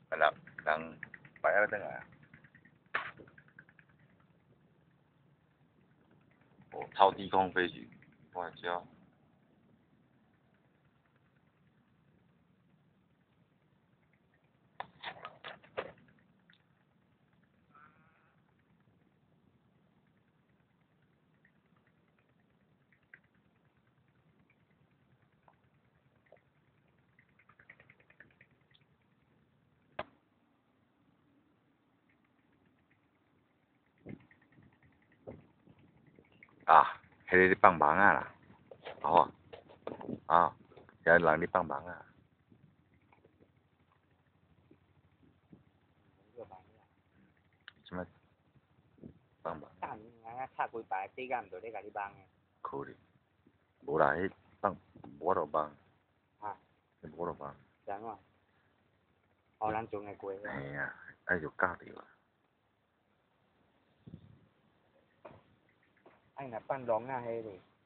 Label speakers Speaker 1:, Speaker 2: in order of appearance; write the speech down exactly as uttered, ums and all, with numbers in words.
Speaker 1: 係啦，等擺喺度啊。哦，超低空飞行，外交。啊，迄个你幫忙啊啦，好啊，啊，有人你幫忙啊。什麼？幫忙？
Speaker 2: 但係拆佢擺地間唔到你家啲幫嘅。
Speaker 1: 可以。無啦，迄幫我就幫。
Speaker 2: 啊？
Speaker 1: 我就幫。
Speaker 2: 真喎。我諗做嘅貴。
Speaker 1: 係啊，အဲ့就價啲啦。
Speaker 2: anh là pan đón nga hay gì